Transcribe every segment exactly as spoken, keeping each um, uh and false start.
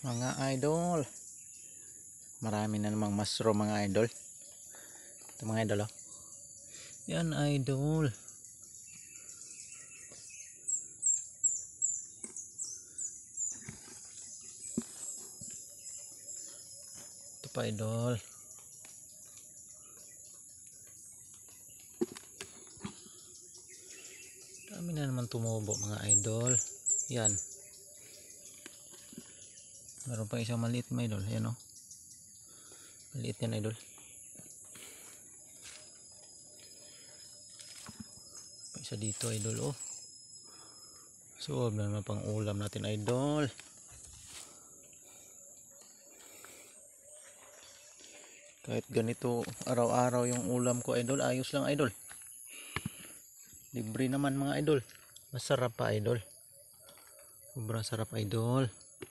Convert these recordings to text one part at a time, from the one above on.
Mga idol, marami na namang mushroom mga idol. Ito mga idol, oh. Yan idol. Ito pa idol. Dami na naman tumubo mga idol. Yan. Meron pa isang maliit mga idol. Yan, oh. Maliit yan idol. Pa isa dito idol, oh. So, na naman pang ulam natin idol. Kahit ganito araw-araw yung ulam ko idol, ayos lang idol. Libre naman mga idol. Masarap pa idol. Sobrang sarap idol.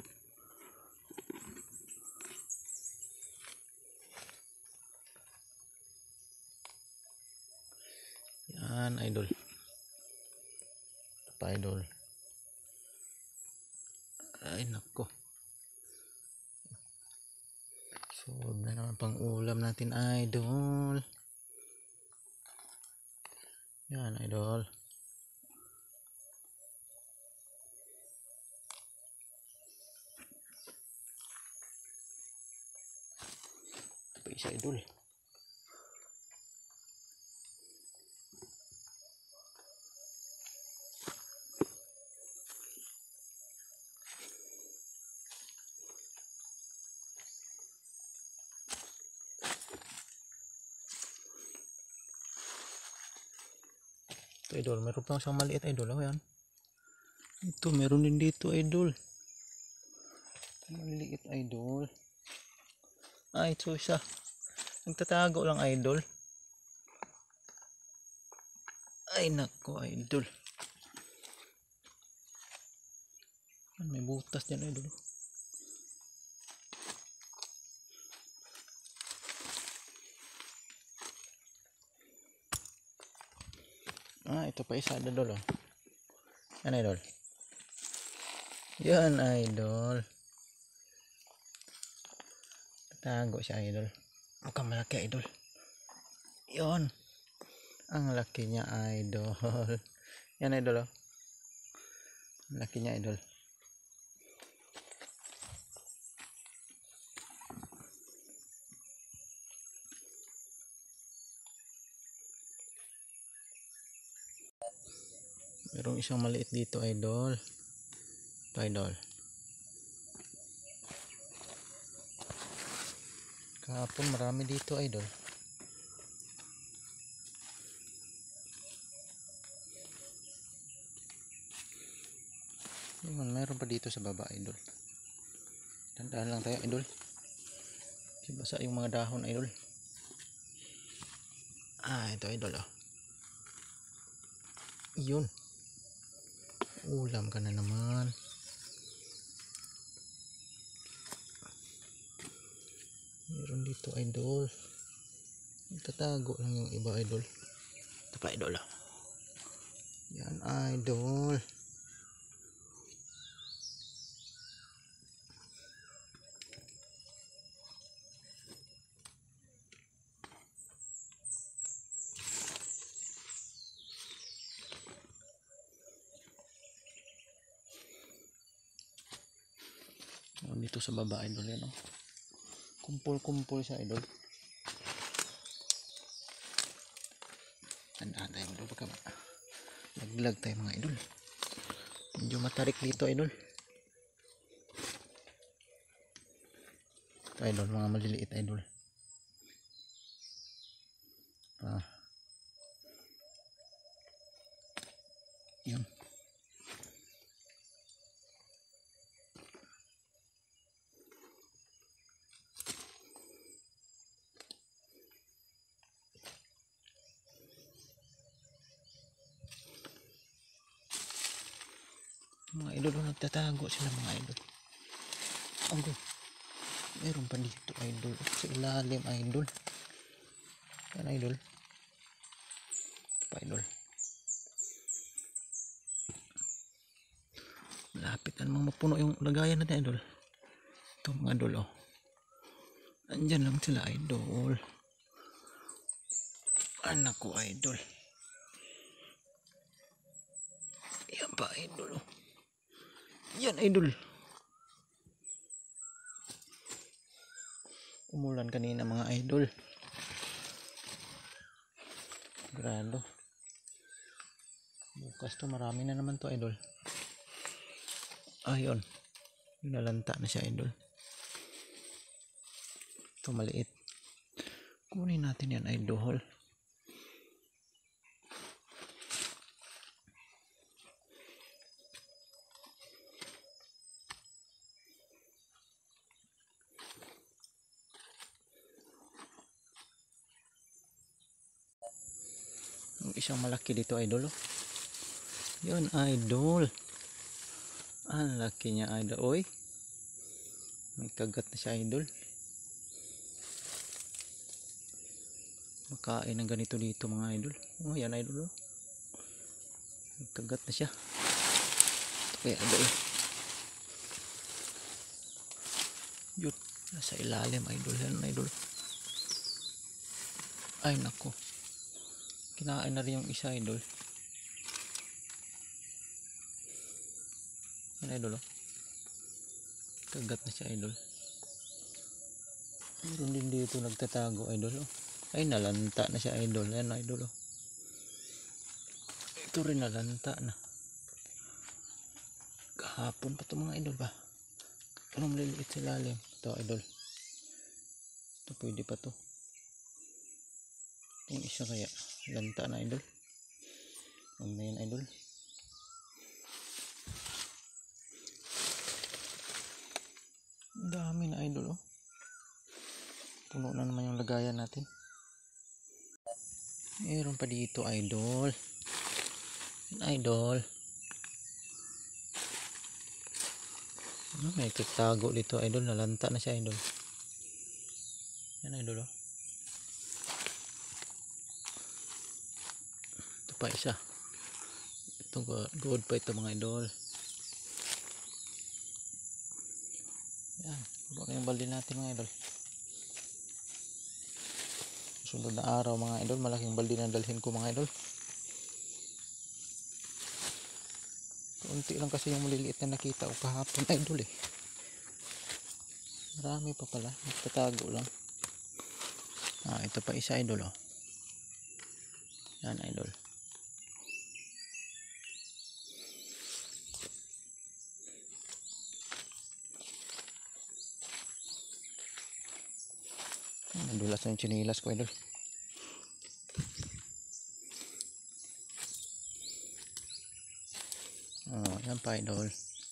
Yan idol. Ito pa idol. Ay nako. So na naman pang ulam natin idol. Yan idol. Ito pa isa idol. Ito idol, meron pa isang maliit idol, oh yan. Ito meron din dito idol. Maliit idol. Ah, ito siya. Nagtatago lang idol. Ay nako idol. May butas dyan idol. Ah, ito pa isa idol, oh. Yan idol. Yan idol. Tago siya idol. Mukhang malaki idol. Yon. Ang laki niya idol. Yan idol, oh. Laki niya idol. Merong isang maliit dito idol. Ito idol. Kahapon marami dito idol. Yun, meron pa dito sa baba idol. Tandaan lang tayo idol. Kasi basa yung mga dahon idol. Ah, ito idol, oh. Yun. Ulam ka na naman. Meron dito idol. Tatago lang yung iba idol. Ito pa idol, oh. Yan idol. Dito sa baba idol yan, oh. Kumpul-kumpul siya idol. Tandaan tayo idol, baka laglag tayo mga idol. Medyo matarik dito idol. Ito idol, mga maliliit idol. Ah. Yun. Mga idol, nagtatago sila mga idol. Ang meron pa dito idol. Sa ilalim idol. Yan idol. Ito pa idol. Malapit na namang mapuno yung lagayan natin idol. Ito mga idol, oh. Andyan lang sila idol. Anak ko idol. Yan pa idol, oh. Yan idol. Umulan kanina mga idol. Grado. Bukas to marami na naman to idol. Ayun. Nalanta na siya idol. Ito maliit. Kunin natin yan idol. Isang malaki dito idol, oh. Yun idol. Ang laki niya idol. Oy, may kagat na siya idol. Makain ng ganito dito mga idol. Oh yan idol, oh. May kagat na siya. Ito kaya idol. Yun, nasa ilalim idol. Yan idol. Ay nako, kinain na rin yung isa idol. Yan idol, oh. Kagat na siya idol. Meron din dito nagtatago idol, oh. Ay nalanta na siya idol. Yan idol, oh. Ito rin nalanta na. Kahapon pa ito mga idol ba. Anong maliliit sa lalim. Ito idol. Ito pwede pa to. Yung isa kaya lanta na idol. Huwag na yan idol. Ang dami na idol, oh. Puno na naman yung lagayan natin. Meron pa dito idol. Idol. Ano, may tagtago dito idol. Nalanta na siya idol. Yan idol, oh. Ito pa isa. Ito good pa ito mga idol. Yan. Baka yung balde natin mga idol. Sunod na araw mga idol, malaking balde na dalhin ko mga idol. Kunti lang kasi yung maliliit na nakita ko kahapon idol, eh. Marami pa pala, nagtatago lang. Ah, ito pa isa idol, oh. Yan idol. Nadulas na yung chinilas ko idol. Oh, yan pa idol.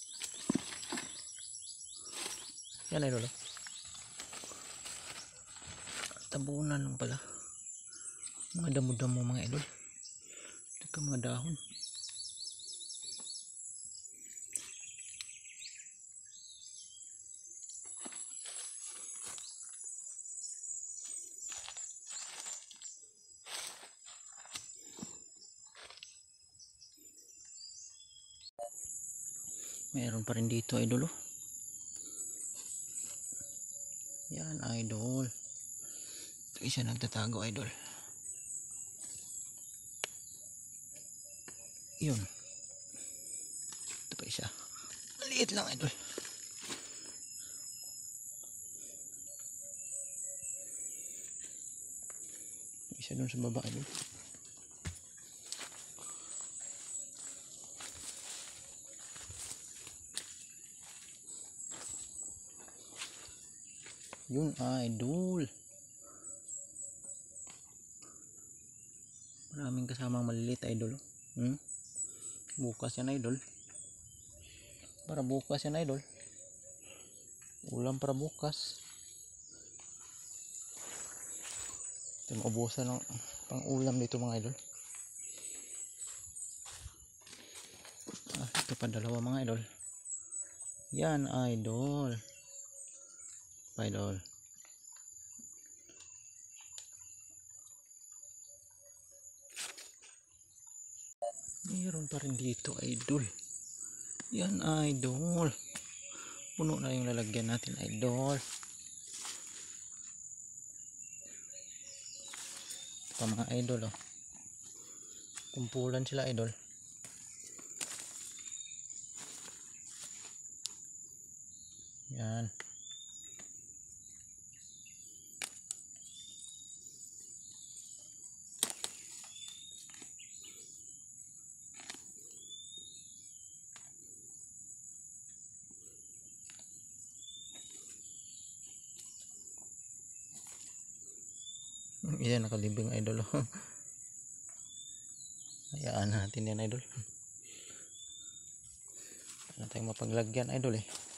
Yan idol, oh. Tabunan lang pala. Mga damo-damo mga idol. Teka mga dahon. Meron pa rin dito idol, oh. Yan idol. Ito isa nagtatago idol. Yun. Ito pa isa. Maliit lang idol. Isa dun sa baba idol. Yun idol. Maraming kasamang maliliit idol, oh. Hmm? Bukas yan idol. Para bukas yan idol. Ulam para bukas. Ito maubusan ng pang ulam dito mga idol. Ah, ito pa dalawa mga idol. Yan idol. Idol. Mayroon pa rin dito idol. Yan idol. Puno na yung lalagyan natin, idol. Ito pa mga idol, oh. Kumpulan sila, idol. Yan. Yan, nakalibing, idol. Hayaan natin yan, idol. Wala tayong mapaglagyan, idol, eh.